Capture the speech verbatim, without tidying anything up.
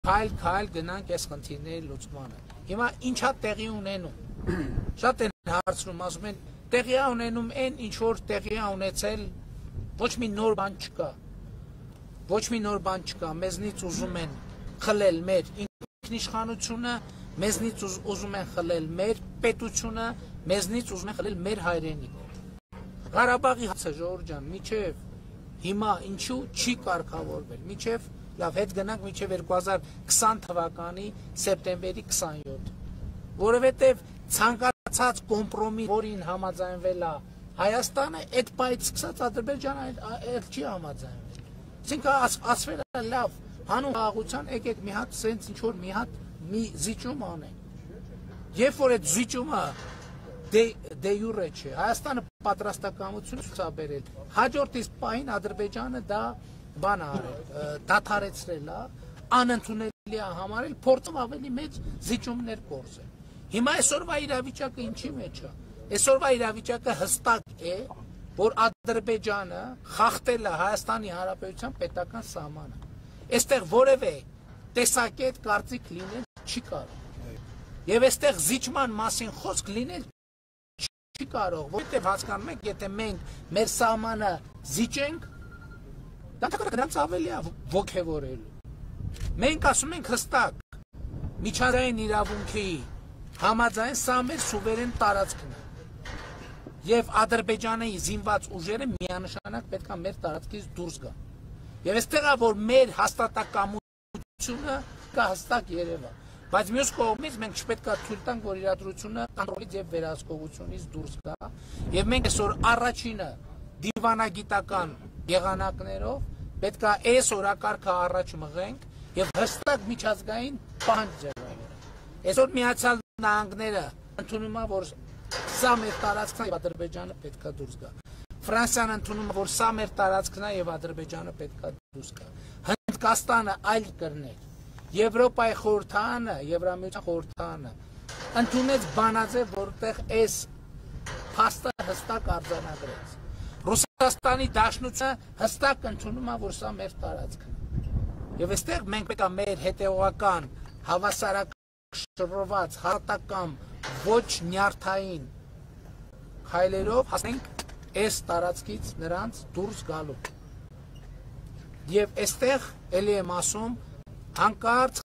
քայլ քայլ գնանք այս խնդիրների լուծմանը։ Հիմա ինչա տեղի ունենում։ Շատ են հարցնում, ասում են, տեղի է ունենում այն, ինչ որ տեղի է ունեցել, ոչ մի նոր բան չկա։ Ոչ մի նոր բան չկա, մեզնից ուզում են խլել մեր ինքնիշխանությունը, մեզնից ուզում են խլել մեր պետությունը, մեզնից ուզում են խլել մեր հայրենիքը։ Ղարաբաղի հարցը, Ժողովուրդ ջան, մինչև հիմա ինչու չի կարգավորվել, մինչև լավ հետ գնանք մինչև երկու հազար քսան թվականի սեպտեմբերի քսանյոթ, որովհետև ցանկացած կոմպրոմիս, որին համաձայնվել է Հայաստանը, այդ պայից սկսած Ադրբեջանը այդ չի համաձայնվել։ Այսինքն ասվել է լավ, հանուն խաղաղության եկեք մի հատ սենց ինչ որ մի հատ մի զիջում անենք։ Երբ որ այդ զիջումը դե յուրե չէ, Հայաստանը պատրաստակամություն ցուցաբերել, հաջորդ իսկ պահին Ադրբեջանը դա բան արել, դադարեցրել է, անընդունելի է համարել, փորձում ավելի մեծ զիջումներ կորզել։ Հիմա այսօրվա իրավիճակը ինչի մեջ է։ Այսօրվա իրավիճակը հստակ է, որ Ադրբեջանը խախտել է Հայաստանի Հանրապետության պետական սահմանը։ Այստեղ որևէ տեսակետ կարծիք լինել չի կարող։ Եվ այստեղ զիջման մասին խոսք լինել չի կարող, որովհետև հասկանում եք, եթե մենք մեր սահմանը զիջենք, դա դրանց ավելի է ոգևորելու։ Մենք ասում ենք հստակ, միջազգային իրավունքի համաձայն սա մեր սուվերեն տարածքն է։ Եվ Ադրբեջանի զինված ուժերը միանշանակ պետք է մեր տարածքից դուրս գան։ Եվ այստեղ է, որ մեր հաստատակամությունը կա հստակ երևա։ Բայց մյուս կողմից մենք չպետք է թույլ տանք, որ իրադրությունը կոնտրոլից եւ վերահսկողությունից դուրս գա։ Եվ մենք այսօր առաջինը դիվանագիտական եղանակներով պետք է այս օրակարգը առաջ մղենք եւ հստակ միջազգային պահանջ ձեռնարկենք։ Այսօր Միացյալ Նահանգները ընդունում է, որ սա մեր տարածքն է եւ Ադրբեջանը պետք է դուրս գա։ Ֆրանսիան ընդունում է, որ սա մեր տարածքն է եւ Ադրբեջանը պետք է դուրս գա։ Հնդկաստանը այլ կրներ։ Եվրոպայի խորհրդարանը, Եվրամիության խորհրդարանը ընդունեց բանաձև, որտեղ այս փաստը հստակ արձանագրեց։ Ռուսաստանի Դաշնությունը հստակ ընդունում է, որ սա մեր տարածքն է։ Եվ այստեղ մենք պետք է մեր հետևողական, հավասարակշռված, հատակամ, ոչ նյարդային քայլերով հասնենք այս տարածքից նրանց դուրս գալու։ Եվ այստեղ էլի եմ ասում, հանկարծ